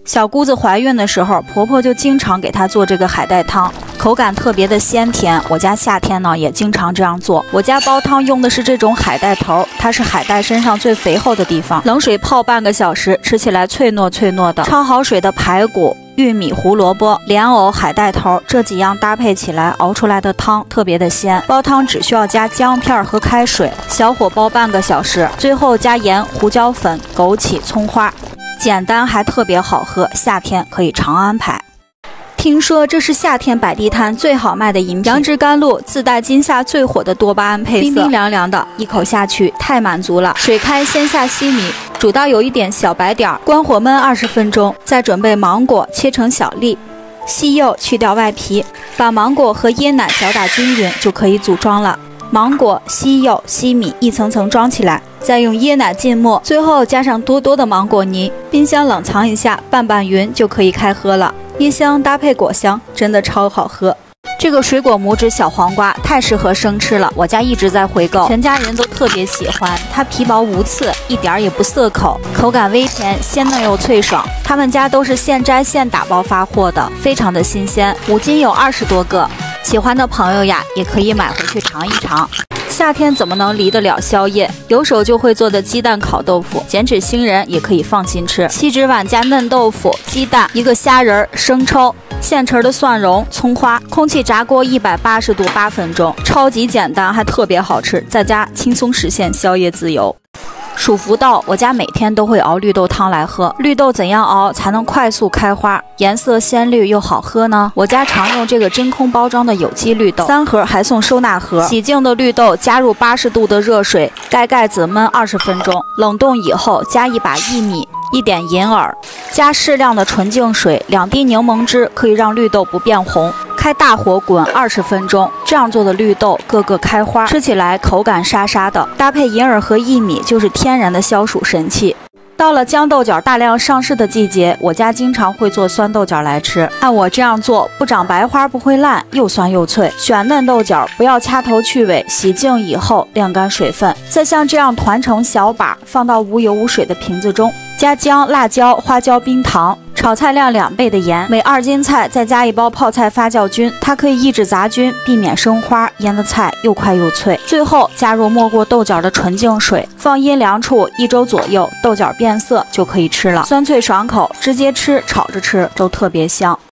小姑子怀孕的时候，婆婆就经常给她做这个海带汤，口感特别的鲜甜。我家夏天呢也经常这样做。我家煲汤用的是这种海带头，它是海带身上最肥厚的地方，冷水泡半个小时，吃起来脆糯脆糯的。焯好水的排骨、玉米、胡萝卜、莲藕、海带头这几样搭配起来熬出来的汤特别的鲜。煲汤只需要加姜片和开水，小火煲半个小时，最后加盐、胡椒粉、枸杞、葱花。简单还特别好喝，夏天可以常安排。听说这是夏天摆地摊最好卖的饮品，杨枝甘露自带今夏最火的多巴胺配色，冰冰凉凉的，一口下去太满足了。水开先下西米，煮到有一点小白点，关火焖20分钟，再准备芒果切成小粒，西柚去掉外皮，把芒果和椰奶搅打均匀就可以组装了。芒果、西柚、西米一层层装起来，再用椰奶浸没，最后加上多多的芒果泥，冰箱冷藏一下，拌拌匀就可以开喝了。椰香搭配果香，真的超好喝。这个水果拇指小黄瓜太适合生吃了，我家一直在回购，全家人都特别喜欢。它皮薄无刺，一点也不涩口，口感微甜，鲜嫩又脆爽。他们家都是现摘现打包发货的，非常的新鲜，5斤有20多个。喜欢的朋友呀，也可以买回去尝一尝。夏天怎么能离得了宵夜？有手就会做的鸡蛋烤豆腐，减脂星人也可以放心吃。7只碗加嫩豆腐、鸡蛋、一个虾仁、生抽、现成的蒜蓉、葱花，空气炸锅180度8分钟，超级简单，还特别好吃，在家轻松实现宵夜自由。薯福豆，我家每天都会熬绿豆汤来喝。绿豆怎样熬才能快速开花，颜色鲜绿又好喝呢？我家常用这个真空包装的有机绿豆，3盒还送收纳盒。洗净的绿豆加入80度的热水，盖盖子焖20分钟，冷冻以后加一把薏米、1点银耳，加适量的纯净水，2滴柠檬汁，可以让绿豆不变红。开大火滚20分钟，这样做的绿豆个个开花，吃起来口感沙沙的，搭配银耳和薏米就是天然的消暑神器。到了豇豆角大量上市的季节，我家经常会做酸豆角来吃。按我这样做，不长白花，不会烂，又酸又脆。选嫩豆角，不要掐头去尾，洗净以后晾干水分，再像这样团成小把，放到无油无水的瓶子中，加姜、辣椒、花椒、冰糖。炒菜量2倍的盐，每2斤菜再加1包泡菜发酵菌，它可以抑制杂菌，避免生花，腌的菜又快又脆。最后加入没过豆角的纯净水，放阴凉处1周左右，豆角变色就可以吃了，酸脆爽口，直接吃、炒着吃都特别香。